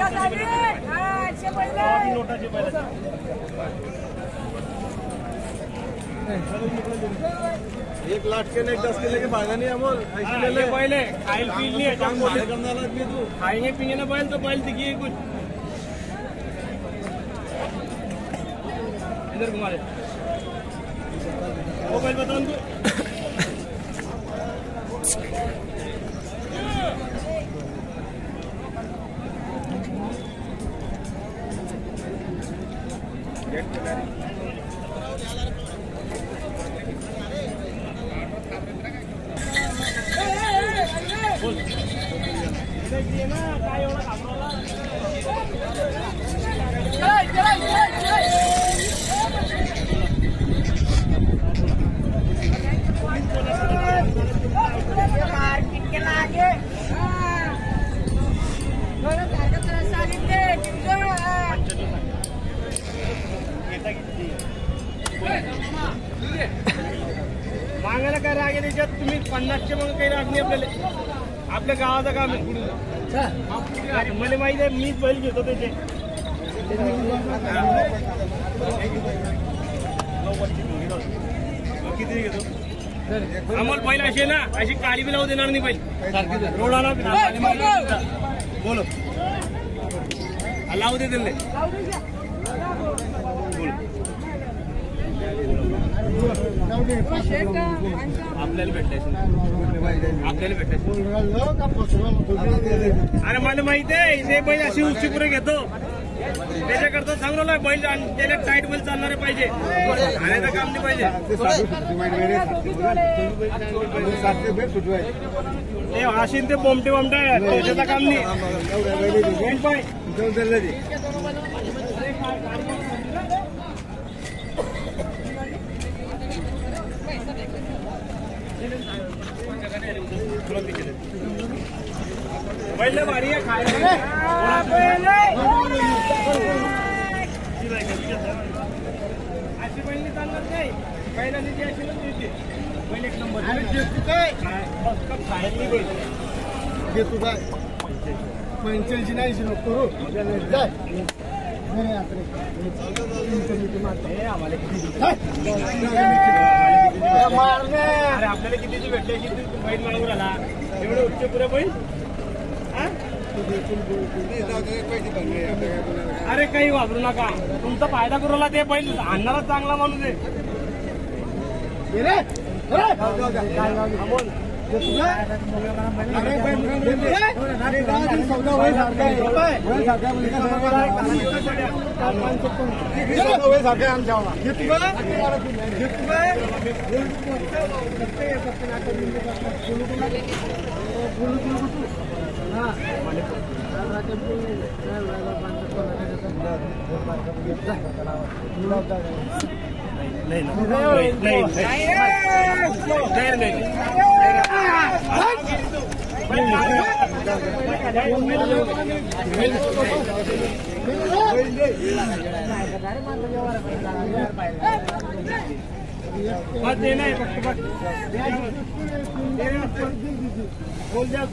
एक लाख के नहीं 10 किलो के भागा नहीं अमोल ऐसे पहले खाइल पी लिए तू खाएंगे पिएंगे ना बैल तो बैल दिखिए कुछ इधर घुमा दे वो बैल बताओ उनको मागायला काय राग आहे त्याच्यात तुम्ही 50चे मग काही राग नाही आपल्याला आपल्या गावाचं काम आहे मला माहिती आहे मीच बैल घेतो त्याचे किती घेतो आम्हाला बैल अशी ना अशी काळी बी लावू देणार नाही बैल रोडाला बोलो लावू दे दिले आपल्याला भेटायचं अरे मला माहिती आहे ते बैल अशी उंची पुरे घेतो त्याच्याकरता सांगलो ना बैल त्याला टाईट बैल चालणारे पाहिजे खाण्याचं काम नाही पाहिजे ते अशी ते बोमटे बोमटे त्याचं काम नाही पहले भारी है खाए अशी पहिली चालणार नाही पहिला निधी अशी नव्हती पहिले एक नंबर खायला तू काय 85 नाही करू अरे आपल्याला कितीची भेटले किती बैल मागून आला एवढे उच्च पुरे बैल अरे काही वापरू नका तुमचा फायदा करू ते बैल आणणारा चांगला माणूस आहे बस देना है फक्त बोल जा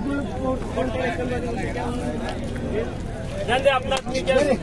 जल्दी अपना नहीं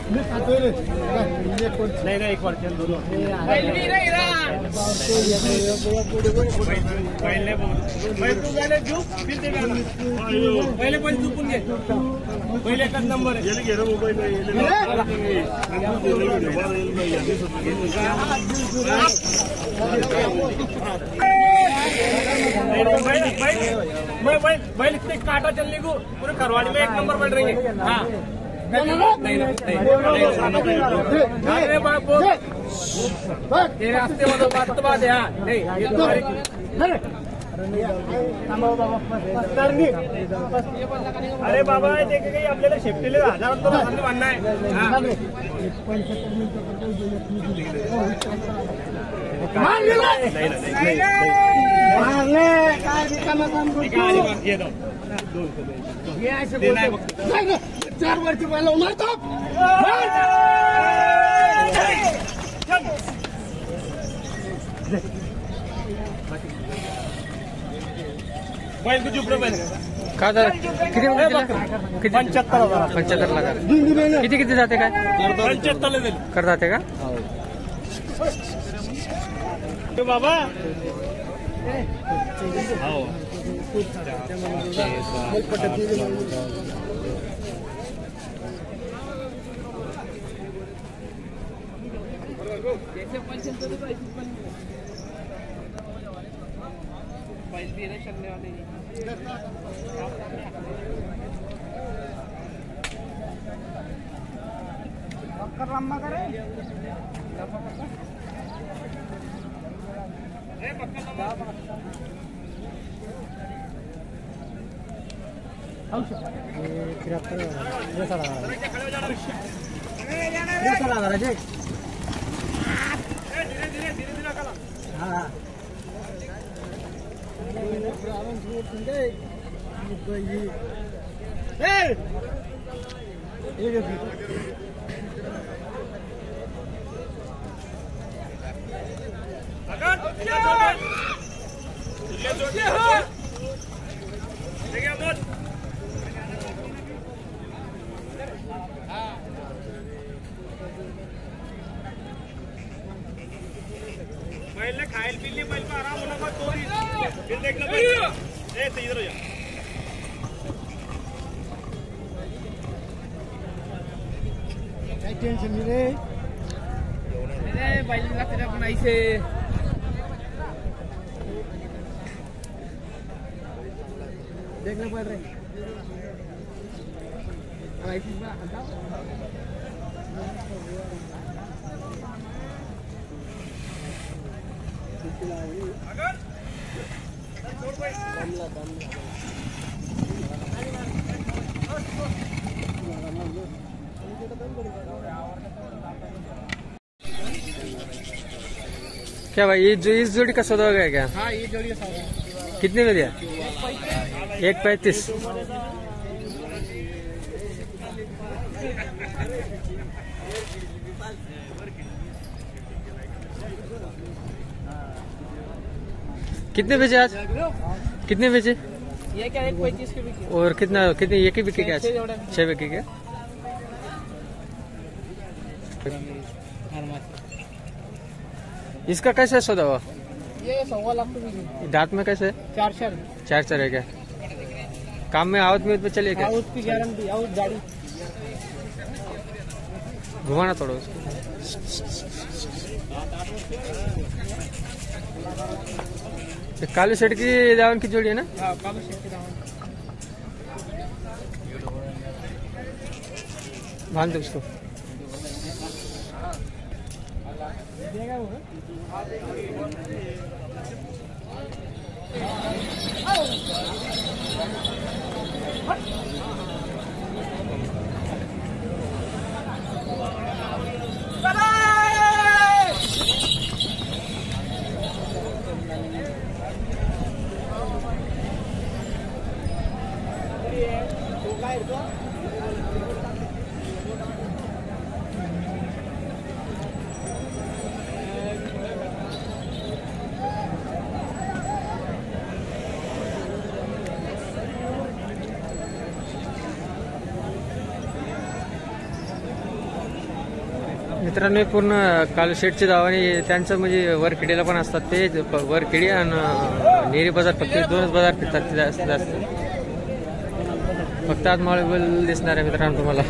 नहीं एक बार चल दोनों पहले पहले पण चुकून घे पहिले एकच नंबर आहे बैल इतने काटा चलने को पूरे करवाड़ी में एक नंबर बढ़ रही है हाँ अरे बाबू तेरे रास्ते में तो बात है नहीं ये तुम्हारी अरे बाबा देखे काही आपल्याला शेफ्टीला 1000 तो बांधणं आहे चार वरती मला मारतो बैल को चुप रहो बैल का दादा किती किती 75,000 75 लाख किती किती जाते काय 75 कर जाते का बाबा पहले खायल पिल्ली पहले को आराम होना मत तोरी फिर देखना ए तो इधर हो जा काय टेंशन नहीं रे अरे बैल ला तेरा बनाई से देखना पड़ रहा है ऐसी बात हटाओ अगर क्या भाई ये जो इस जोड़ी का सौदा हो गया क्या हाँ ये जोड़ी सौदा कितने में दिया 1.35 कितने बेचे आज कितने बेचे ये क्या 1.35 के बिके और कितने ये की बिके क्या 6 बिके क्या इसका कैसे सौदा हुआ ये 1.25 लाख रुपए दांत में कैसे 4 है क्या काम में आवत में चलिए क्या उसकी गारंटी आउट गाड़ी घुमाना थोड़ा उसको कालू सेठ की दावन की जोड़ी है ना हाँ कालू सेठ की दावन बांध दो उसको देगा वो मित्रांनो पूर्ण कालू शेठची दावाने त्यांचं म्हणजे वरखेडीला पण असतात ते वरखेडी आणि नेरी बाजार फक्त 2च बाजार फिरतात जास्त फक्त आज माळवेल दिसणार आहे मित्रांनो तुम्हाला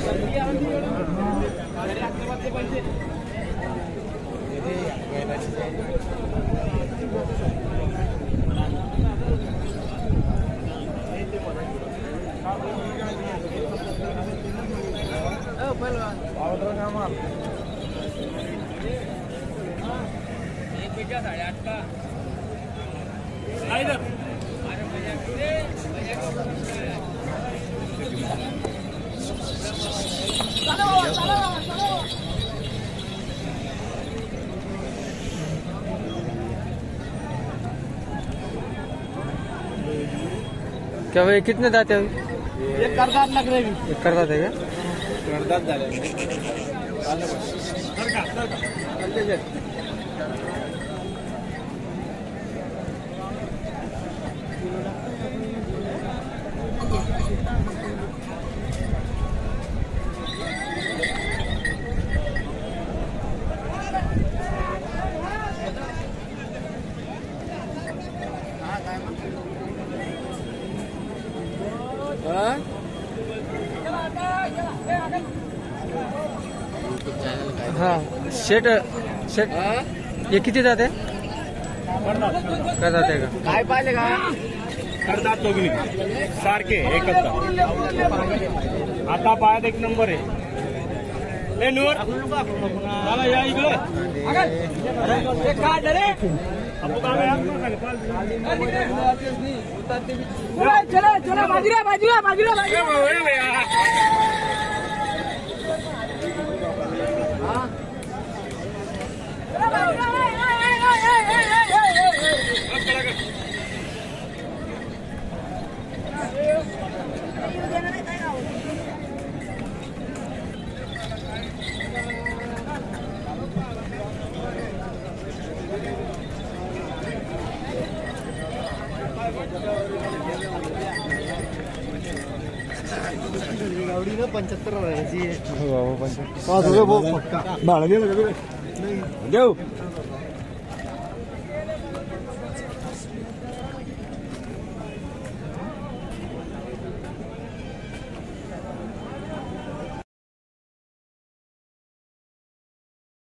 क्या भाई कितने दाते हैं ये करदात लग रही करदात है क्या करदात झाले हा शेट शेट हे किती जाते का जाते का काय पाहिले का करतात दोघी सारखे एकच आता पायात एक नंबर आहे ए नूर चला या इकडे चला चला बाजूला बाजूला बाजूला गावडी ना 75 राहायची हो 75 5 रुपये पक्का भाडं देऊ